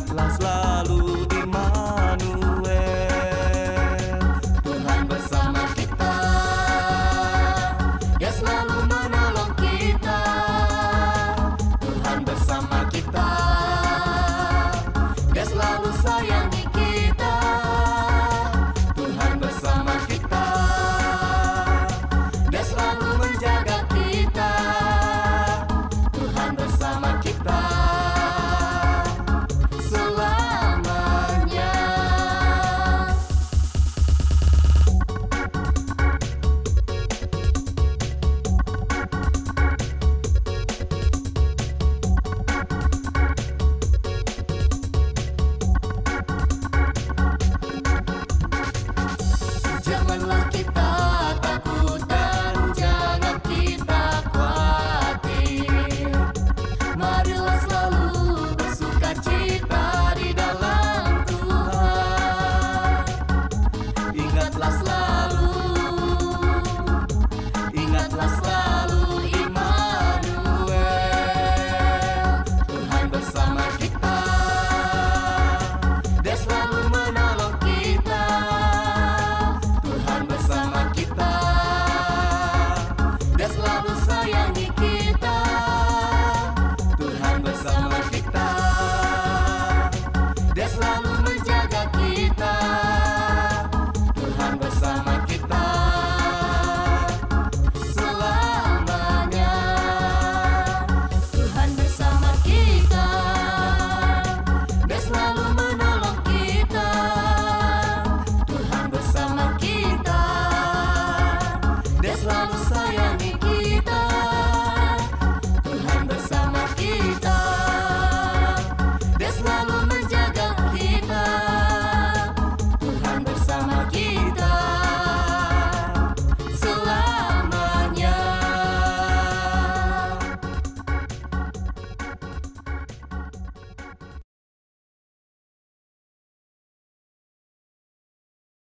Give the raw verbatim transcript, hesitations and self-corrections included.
Ingatlah selalu Immanuel, Tuhan bersama kita. Dia selalu menolong kita. Tuhan bersama kita. Dia selalu sayangi kita. Tuhan bersama kita. Dia selalu menjaga kita. Tuhan bersama kita selamanya. Janganlah kita takut dan jangan kita khawatir. Marilah selalu bersukacita di dalam Tuhan. Ingatlah selalu, ingatlah selalu Immanuel, Tuhan bersama kita. Dia selalu menolong kita. Tuhan bersama kita. Dia selalu sayangi kita. Tuhan bersama kita. Dia selalu menjaga kita. Tuhan bersama kita selamanya. Tuhan bersama kita. Dia selalu menolong kita. Tuhan bersama kita. Dia selalu sayangi kita.